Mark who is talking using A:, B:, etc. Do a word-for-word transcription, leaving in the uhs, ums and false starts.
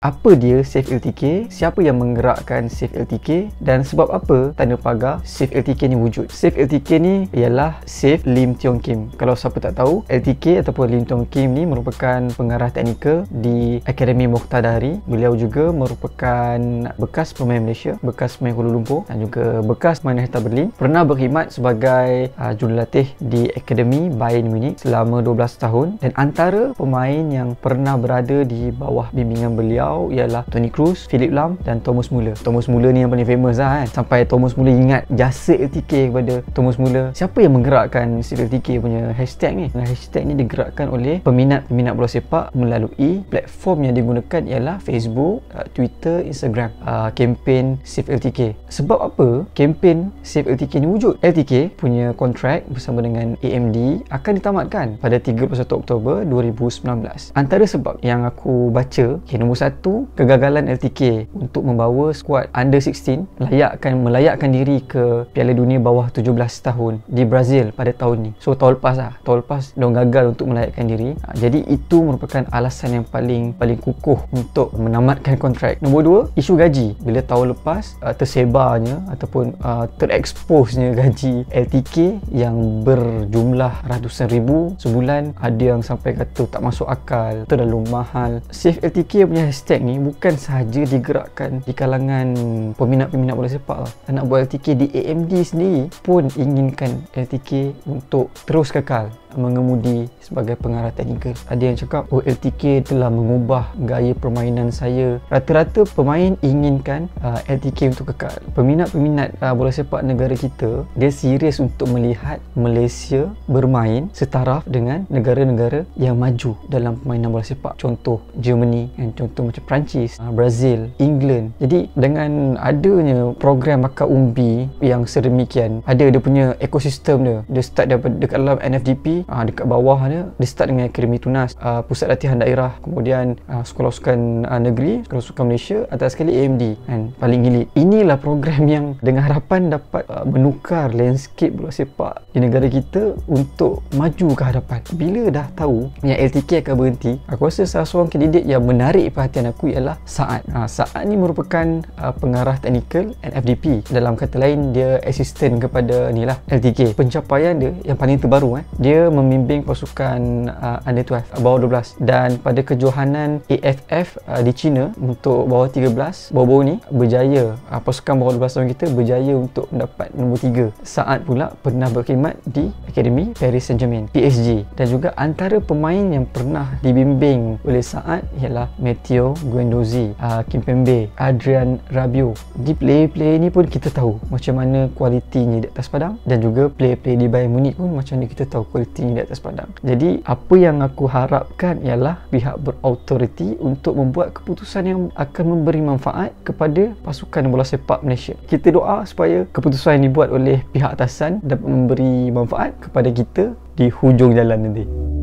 A: Apa dia Save L T K, siapa yang menggerakkan Save L T K dan sebab apa tanda pagar Save L T K ni wujud. Save L T K ni ialah Save Lim Tiong Kim. Kalau siapa tak tahu, L T K ataupun Lim Tiong Kim ni merupakan pengarah teknikal di Akademi Moqtadari. Beliau juga merupakan bekas pemain Malaysia, bekas pemain Kuala Lumpur dan juga bekas pemain Hertha Berlin. Pernah berkhidmat sebagai uh, jurulatih di Akademi Bayern Munich selama dua belas tahun, dan antara pemain yang pernah berada di bawah bimbingan beliau ialah Toni Kroos, Philipp Lahm dan Thomas Muller. Thomas Muller ni yang paling famous lah kan, sampai Thomas Muller ingat jasa L T K kepada Thomas Muller. Siapa yang menggerakkan Save L T K punya hashtag ni? Hashtag ni digerakkan oleh peminat-peminat bola sepak melalui platform yang digunakan ialah Facebook, Twitter, Instagram. uh, Kempen Save L T K. Sebab apa kempen Save L T K ni wujud? L T K punya kontrak bersama dengan A M D akan ditamatkan pada tiga puluh satu Oktober dua ribu sembilan belas. Antara sebab yang aku baca, okay, nombor satu, kegagalan L T K untuk membawa skuad under enam belas melayakkan melayakkan diri ke Piala Dunia bawah tujuh belas tahun di Brazil pada tahun ni. So tahun lepas lah, tahun lepas diorang gagal untuk melayakkan diri. Ha, jadi itu merupakan alasan yang paling paling kukuh untuk menamatkan kontrak. Nombor dua, isu gaji. Bila tahun lepas uh, tersebarnya ataupun uh, tereksposnya gaji L T K yang berjumlah ratusan ribu sebulan, ada yang sampai kata tak masuk akal, terlalu mahal. Save L T K punya hashtag ni bukan sahaja digerakkan di kalangan peminat-peminat bola sepak lah. Anak buah L T K di A M D sendiri pun inginkan L T K untuk terus kekal mengemudi sebagai pengarah teknikal. Ada yang cakap, oh, L T K telah mengubah gaya permainan saya. Rata-rata pemain inginkan uh, L T K untuk kekal. Peminat-peminat uh, bola sepak negara kita, dia serius untuk melihat Malaysia bermain setaraf dengan negara-negara yang maju dalam permainan bola sepak. Contoh Germany, dan contoh macam Perancis, uh, Brazil, England. Jadi dengan adanya program akar umbi yang sedemikian, ada dia punya ekosistem dia. Dia start daripada dekat dalam N F D P. Uh, dekat bawah dia, dia start dengan Akademi Tunas, uh, Pusat Latihan Daerah, kemudian uh, Sekolah Sukan uh, Negeri, Sekolah Sukan Malaysia, atas sekali A M D, kan, paling elit. Inilah program yang dengan harapan dapat uh, menukar landscape bola sepak di negara kita untuk maju ke hadapan. Bila dah tahu yang L T K akan berhenti, aku rasa salah seorang kandidat yang menarik perhatian aku ialah Saad. uh, Saad ni merupakan uh, pengarah teknikal N F D P. Dalam kata lain, dia asisten kepada ni lah L T K. Pencapaian dia yang paling terbaru, eh, dia membimbing pasukan uh, under dua belas, bawah dua belas, dan pada kejohanan A F F uh, di China untuk bawah tiga belas, baru-baru ni berjaya, uh, pasukan bawah dua belas tahun kita berjaya untuk mendapat nombor tiga. Saat pula pernah berkhidmat di Akademi Paris Saint-Germain, P S G, dan juga antara pemain yang pernah dibimbing oleh Saad ialah Matteo Guendouzi, uh, Kimpembe, Adrian Rabiot. Di player-player ni pun kita tahu macam mana kualitinya di atas padang, dan juga player-player di Bayern Munich pun macam mana kita tahu kualiti di atas padang. Jadi apa yang aku harapkan ialah pihak berautoriti untuk membuat keputusan yang akan memberi manfaat kepada pasukan bola sepak Malaysia. Kita doa supaya keputusan yang dibuat oleh pihak atasan dapat memberi manfaat kepada kita di hujung jalan nanti.